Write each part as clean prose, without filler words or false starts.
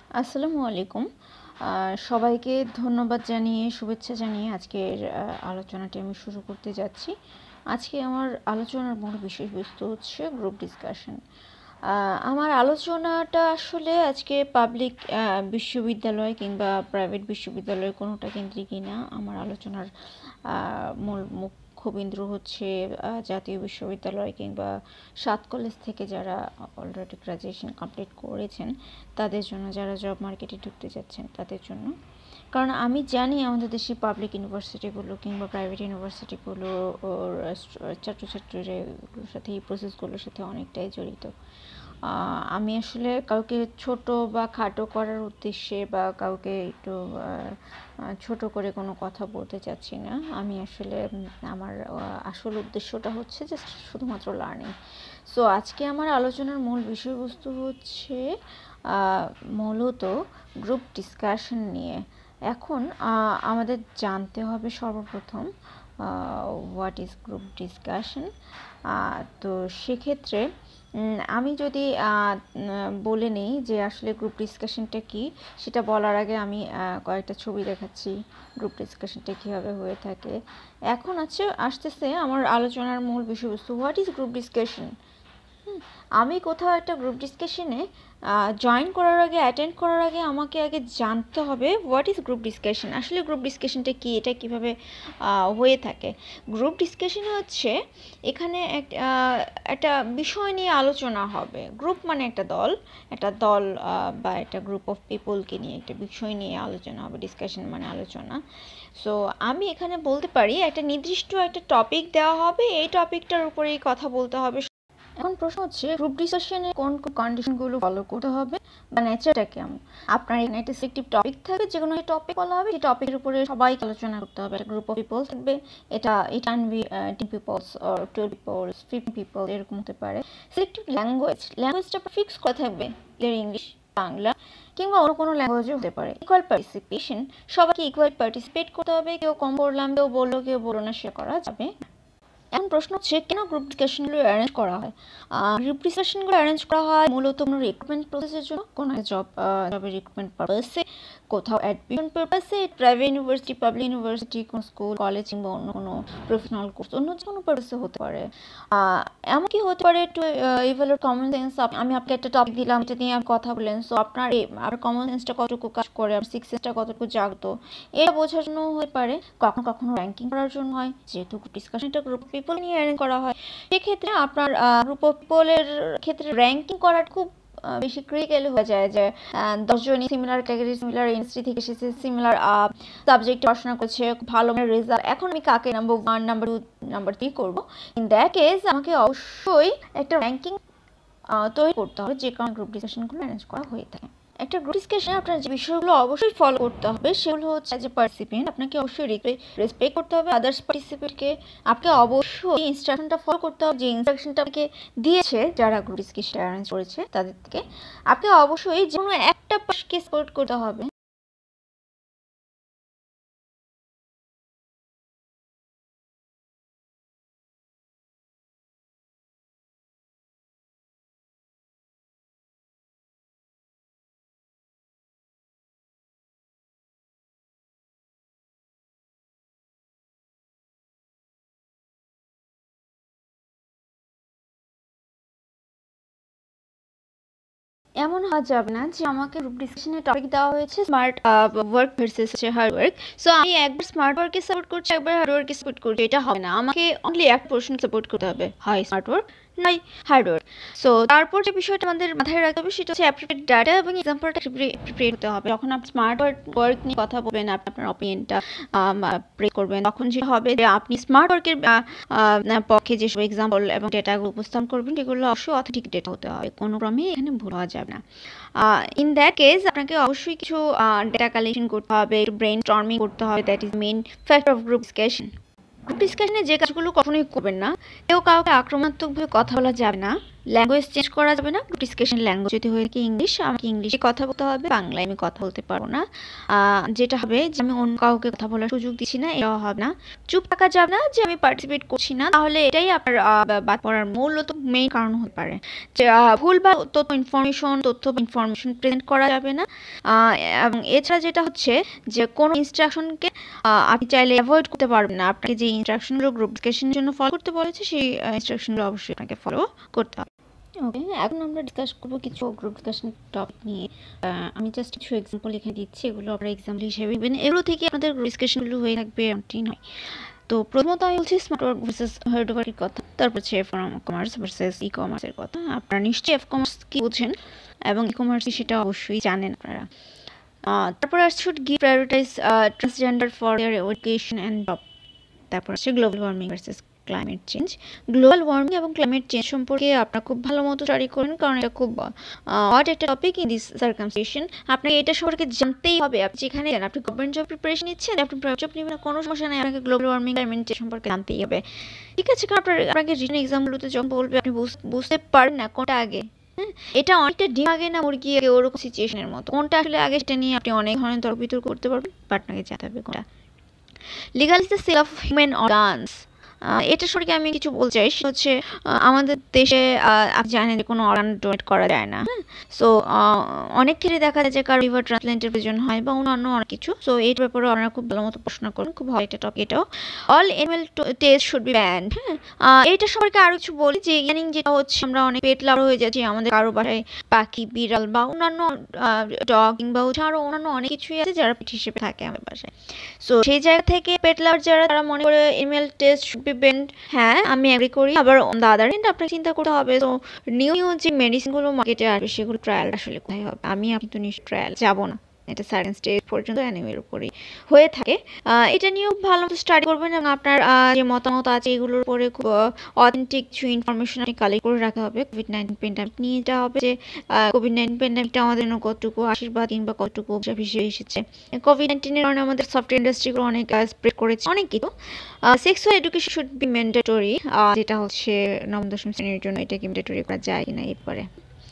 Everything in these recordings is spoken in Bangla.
আসসালামু আলাইকুম। সবাইকে ধন্যবাদ জানিয়ে শুভেচ্ছা জানিয়ে আজকের আলোচনাটি আমি শুরু করতে যাচ্ছি। আজকে আমার আলোচনার মূল বিষয়বস্তু হচ্ছে গ্রুপ ডিসকাশন। আমার আলোচনাটা আসলে আজকে পাবলিক বিশ্ববিদ্যালয় কিংবা প্রাইভেট বিশ্ববিদ্যালয় কোনোটা কেন্দ্রিকই না। আমার আলোচনার মূল মুখ্যবিন্দু হচ্ছে জাতীয় বিশ্ববিদ্যালয় কিংবা 7 কলেজ থেকে যারা অলরেডি গ্র্যাজুয়েশন কমপ্লিট করেছেন তাদের জন্য, যারা জব মার্কেটে ঢুকতে যাচ্ছেন তাদের জন্য। কারণ আমি জানি আমাদের দেশে পাবলিক ইউনিভার্সিটিগুলো কিংবা প্রাইভেট ইউনিভার্সিটিগুলো ওর ছাত্রছাত্রীদের সাথে এই প্রসেসগুলোর সাথে অনেকটাই জড়িত। আমি আসলে কাউকে ছোট বা খাটো করার উদ্দেশ্যে বা কাউকে একটু ছোট করে কোনো কথা বলতে চাচ্ছি না। আমি আসলে আমার আসল উদ্দেশ্যটা হচ্ছে যে শুধুমাত্র লার্নিং। সো আজকে আমার আলোচনার মূল বিষয়বস্তু হচ্ছে মূলত গ্রুপ ডিসকাশন নিয়ে। এখন আমাদের জানতে হবে সর্বপ্রথম হোয়াট ইজ গ্রুপ ডিসকাশন। তো সেক্ষেত্রে আমি যদি বলে নিই যে আসলে গ্রুপ ডিসকাশনটা কী, সেটা বলার আগে আমি কয়েকটা ছবি দেখাচ্ছি গ্রুপ ডিসকাশনটা কীভাবে হয়ে থাকে। এখন আসতেছে আমার আলোচনার মূল বিষয়বস্তু, হোয়াট ইজ গ্রুপ ডিসকাশন। আমি কোথাও একটা গ্রুপ ডিসকাশনে জয়েন করার আগে, অ্যাটেন্ড করার আগে আমাকে আগে জানতে হবে হোয়াট ইজ গ্রুপ ডিসকাশন। আসলে গ্রুপ ডিসকাশনটা কী, এটা কীভাবে হয়ে থাকে। গ্রুপ ডিসকাশন হচ্ছে এখানে একটা বিষয় নিয়ে আলোচনা হবে। গ্রুপ মানে একটা দল বা একটা গ্রুপ অফ পিপলকে নিয়ে একটা বিষয় নিয়ে আলোচনা হবে। ডিসকাশন মানে আলোচনা। সো আমি এখানে বলতে পারি একটা নির্দিষ্ট একটা টপিক দেওয়া হবে, এই টপিকটার উপরেই কথা বলতে হবে। এখন প্রশ্ন হচ্ছে গ্রুপ ডিসকাশনে কোন কোন কন্ডিশনগুলো ফলো করতে হবে বা নেচারটা কেমন। আপনার এখানে একটা সিলেক্টিভ টপিক থাকবে, যে কোনো টপিক বলা হবে, সেই টপিকের উপরে সবাই আলোচনা করতে হবে। একটা গ্রুপ অফ পিপল থাকবে, এটা can be 10 peoples or 12 peoples, 15 people, এরকম হতে পারে। সিলেক্টিভ ল্যাঙ্গুয়েজটা ফিক্স করা থাকবে, ইংলিশ, বাংলা কিংবা অন্য কোনো ল্যাঙ্গুয়েজও হতে পারে। ইকুয়াল পার্টিসিপেশন, সবাইকে ইকুয়াল পার্টিসিপেট করতে হবে। কেউ কম বললাম, কেউ বললো না, সে করা যাবে। এখন প্রশ্ন হচ্ছে কেন গ্রুপ ডিসকাশনগুলো অ্যারেঞ্জ করা হয়। গ্রুপ ডিসকাশনগুলো অ্যারেঞ্জ করা হয় মূলত কোনো রিক্রুটমেন্ট প্রসেসের জন্য, কোনো জবের রিক্রুটমেন্ট পারপাসে, কোথাও অ্যাডমিশন পারপাসে, প্রাইভেট ইউনিভার্সিটি, পাবলিক ইউনিভার্সিটি, কোনো স্কুল, কলেজ কিংবা অন্য কোনো প্রফেশনাল কোর্স, অন্য যে কোনো পারপাসে হতে পারে। এমনকি হতে পারে টু ইভ্যালুয়েট কমন সেন্স। আমি আপনাকে একটা টপিক দিলাম, এটা নিয়ে আমি কথা বললেন, সো আপনার কমন সেন্সটা কতটুকু কাজ করে, আপনার সিক্স সেন্সটা কতটুকু জাগত, এটা বোঝার জন্য হতে পারে। কখনো কখনো র্যাঙ্কিং করার জন্য হয়, যেহেতু ডিসকাশনটা গ্রুপ পিপল নিয়ে অ্যারেঞ্জ করা হয়। সেক্ষেত্রে আপনার গ্রুপ অফ পিপলের ক্ষেত্রে র্যাঙ্কিং করার খুব বেশি ক্রিটিক্যাল হয়ে যায় যে 10 জনই সিমিলার ক্যাটাগরি, সিমিলার ইন্ডাস্ট্রি থেকে এসেছে, সিমিলার সাবজেক্ট পড়াশোনা করছে, ভালো রেজাল্ট, এখন আমি কাকে নাম্বার 1, নাম্বার 2, নাম্বার 3 করবো। ইন দ্যাট কেস আমাকে অবশ্যই একটা র্যাঙ্কিং তৈরি করতে হবে, যে কারণে গ্রুপ ডিসকাশনগুলো অ্যারেঞ্জ করা হয়ে থাকে। একটা গ্রুপ ডিসকাশনে আপনার যে বিষয়গুলো অবশ্যই ফলো করতে হবে সেগুলো হচ্ছে, অ্যাজ এ পার্টিসিপেন্ট আপনাকে অবশ্যই রেসপেক্ট করতে হবে আদার্স পার্টিসিপেন্টকে। আপনাকে অবশ্যই ইনস্ট্রাকশনটা ফলো করতে হবে, যে ইনস্ট্রাকশনটা আপনাকে দিয়েছে যারা গ্রুপ ডিসকাশন অ্যারেঞ্জ করেছে তাদের থেকে। আপনি অবশ্যই যে কোনো একটা পাশকে সাপোর্ট করতে হবে। এমন হওয়া যাবে না যে আমাকে গ্রুপ ডিসকাশনে টপিক দেওয়া হয়েছে smart work versus hard work, so আমি একবার স্মার্ট ওয়ার্ককে সাপোর্ট করছি, একবার হার্ড ওয়ার্ককে সাপোর্ট করছি, এটা হবে না। আমাকে অনলি এক পোর্শন সাপোর্ট করতে হবে, হয় স্মার্ট ওয়ার্ক নাই হার্ড ওয়ার্ক। সো তারপর যে বিষয়টা আমাদের মাথায় রাখতে হবে সেটা হচ্ছে অ্যাপ্রোপ্রিয়েট ডাটা এবং এক্সাম্পলটা প্রিপেয়ার করতে হবে। যখন আপনি স্মার্ট ওয়ার্ক নিয়ে কথা বলবেন, আপনি আপনার অপিনিয়নটা প্রে করবেন, তখন যেটা হবে যে আপনি স্মার্ট ওয়ার্কের পক্ষে যেসব এক্সাম্পল এবং ডেটাগুলো উপস্থাপন করবেন সেগুলো অবশ্যই অথেন্টিক ডেটা হতে হবে, কোনো ক্রমে এখানে ভুল হওয়া যাবে না। ইন দ্যাট কেস আপনাকে অবশ্যই কিছু ডেটা কালেকশন করতে হবে, একটু ব্রেন স্টর্মিং করতে হবে। That is main factor of group discussion. Group ডিসকাশনে যে কাজগুলো কখনোই করবেন না, কেউ কাউকে আক্রমণাত্মকভাবে কথা বলা যাবে না, ল্যাঙ্গুয়েজ চেঞ্জ করা যাবে না। গ্রুপ ডিসকাশন ল্যাঙ্গুয়েজ যদি হয়ে থাকে ইংলিশ, আমাকে ইংলিশে কথা বলতে হবে, বাংলায় আমি কথা বলতে পারবো না। যেটা হবে যে আমি অন্য কাউকে কথা বলার সুযোগ দিচ্ছি না, এটাও হবে না। চুপ থাকা যাবে না যে আমি পার্টিসিপেট করছি না, তাহলে এটাই আপনার বাদ পড়ার মূলত মেইন কারণ হতে পারে যে ভুল বা তথ্য ইনফরমেশন প্রেজেন্ট করা যাবে না। এবং এছাড়া যেটা হচ্ছে যে কোনো ইনস্ট্রাকশনকে আপনি চাইলে অ্যাভয়েড করতে পারবেন না। আপনাকে যে ইনস্ট্রাকশনগুলো গ্রুপ ডিসকাশনের জন্য ফলো করতে বলেছে সেই ইনস্ট্রাকশনগুলো অবশ্যই আপনাকে ফলো করতে হবে। ওকে, এখন আমরা ডিসকাস করবো কিছু গ্রুপ ডিসকাশন টপিক নিয়ে। আমি জাস্ট কিছু এক্সাম্পল এখানে দিচ্ছি, এগুলো আপনারা এক্সাম্পল হিসেবে নেবেন। এগুলো থেকে আপনাদের গ্রুপ ডিসকাশনগুলো হয়ে থাকবে এমনটি নয়। তো প্রথমত আমি বলছি স্মার্ট ওয়ার্ক ভার্সেস হার্ড ওয়ার্কের কথা, তারপর হচ্ছে কমার্স ভার্সেস ই কমার্সের কথা। আপনারা নিশ্চয়ই কমার্স কি বুঝেন এবং ই কমার্স সেটা অবশ্যই জানেন আপনারা। তারপর আসছে give prioritise transgender for their education and job. তারপর আসছে global warming versus climate change. Global warming এবং ক্লাইমেট চেঞ্জ সম্পর্কে আপনারা খুব ভালো মতো স্টাডি করেন, কারণ এটা খুব হট একটা টপিক ইন দিস সার্কামস্টেশন। আপনাকে এটা সম্পর্কে জানতেই হবে। আপনি যেখানে যান, আপনি গভর্নমেন্ট জব প্রিপারেশন নিচ্ছেন, আপনি প্রাইভেট জব নেবেন, কোনো সমস্যা নেই, আপনাকে গ্লোবাল ওয়ার্মিং ক্লাইমেট চেঞ্জ সম্পর্কে জানতেই হবে। ঠিক আছে, কারণ আপনাকে রিটেন এক্সামগুলোতে যখন বলবে আপনি বুঝতে পারেন না কোনটা আগে। এটা অনেকটা ডিম আগে না মুরগি আগে, ওরকম সিচুয়েশনের মতো। কোনটা আসলে আগে সেটা নিয়ে আপনি অনেক ধরনের তর্ক বিতর্ক করতে পারবেন, বাট আপনাকে জানতে হবে কোনটা। Legal is the sale of human organs. এটা সম্পর্কে আমি কিছু বলতে চাই, সেটা হচ্ছে আমাদের দেশে আপনি জানেন যে কোনো অর্গান ডোনেট করা যায় না। সো অনেক ক্ষেত্রে দেখা যায় যে কারো লিভার ট্রান্সপ্ল্যান্টের প্রয়োজন হয় বা অন্যান্য অনেক কিছু। সো এর ব্যাপারে আপনারা খুব ভালো মতো পড়াশোনা করুন, খুব ভালো একটা টপিক এটাও। All animal test should be banned. এইটা সম্পর্কে আরও কিছু বলি যে ইদানিং যেটা হচ্ছে আমরা অনেক পেট লাভার হয়ে যাচ্ছি। আমাদের কারো বাসায় পাখি, বিড়াল বা অন্যান্য ডগ কিংবা হচ্ছে আরও অন্যান্য অনেক কিছুই আছে যারা পেট হিসেবে থাকে আমাদের বাসায়। সো সেই জায়গা থেকে পেট লাভার যারা, তারা মনে করে animal test should be banned. হ্যাঁ, আমি এগ্রি করি। আবার অন দ্য আদার হ্যান্ড আপনাকে চিন্তা করতে হবে, তো নিউ যে মেডিসিনগুলো মার্কেটে আসবে সেগুলো ট্রায়াল আসলে কোথায় হবে? আপনি তো নিশ্চয়ই ট্রায়াল যাবো না, এটা সার্টেন স্টেজ পর্যন্ত অ্যানিমের উপরেই হয়ে থাকে। এটা নিয়েও ভালো মতো স্টাডি করবেন এবং আপনার যে মতামত আছে এগুলোর উপরে খুব অথেন্টিক কিছু ইনফরমেশন আপনি কালেক্ট করে রাখা হবে। কোভিড-19 প্যান্ডামিক নিয়ে এটা হবে যে কোভিড-19 প্যান্ডামিকটা আমাদের জন্য কতটুকু আশীর্বাদ কিংবা কতটুকু অভিশাপ হিসেবে এসেছে। কোভিড-19 কারণে আমাদের সফটওয়্যার ইন্ডাস্ট্রিগুলো অনেক স্প্রেড করেছে অনেক কিছু। Sexual education should be mandatory, যেটা হচ্ছে নবম দশম শ্রেণীর জন্য এটাকে ম্যান্ডেটরি করা যায় কিনা এরপরে।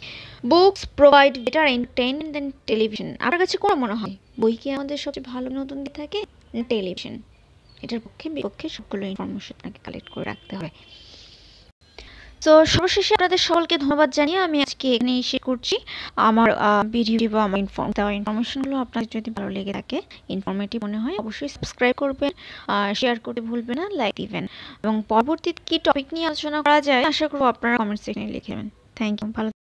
Books provide better entertainment than television. আপনার কাছে কোন মনে হয় বই কি আমাদের সবচেয়ে ভালো বিনোদন দিয়ে থাকে টেলিভিশন? এটার পক্ষে বিপক্ষে সবগুলো ইনফরমেশন আপনাকে কালেক্ট করে রাখতে হবে। তো সর্বশেষে আপনাদের সকলকে ধন্যবাদ জানিয়ে আমি আজকে এখানে শেষ করছি আমার ভিডিও বা আমার ইনফরমেশনগুলো আপনাদের যদি ভালো লেগে থাকে, ইনফরমেটিভ মনে হয়, অবশ্যই সাবস্ক্রাইব করবেন, শেয়ার করতে ভুলবেন না, লাইক দিবেন এবং পরবর্তীতে কি টপিক নিয়ে আলোচনা করা যায় আশা করব আপনারা কমেন্ট সেকশনে লিখে দেবেন। Thank you. ভালো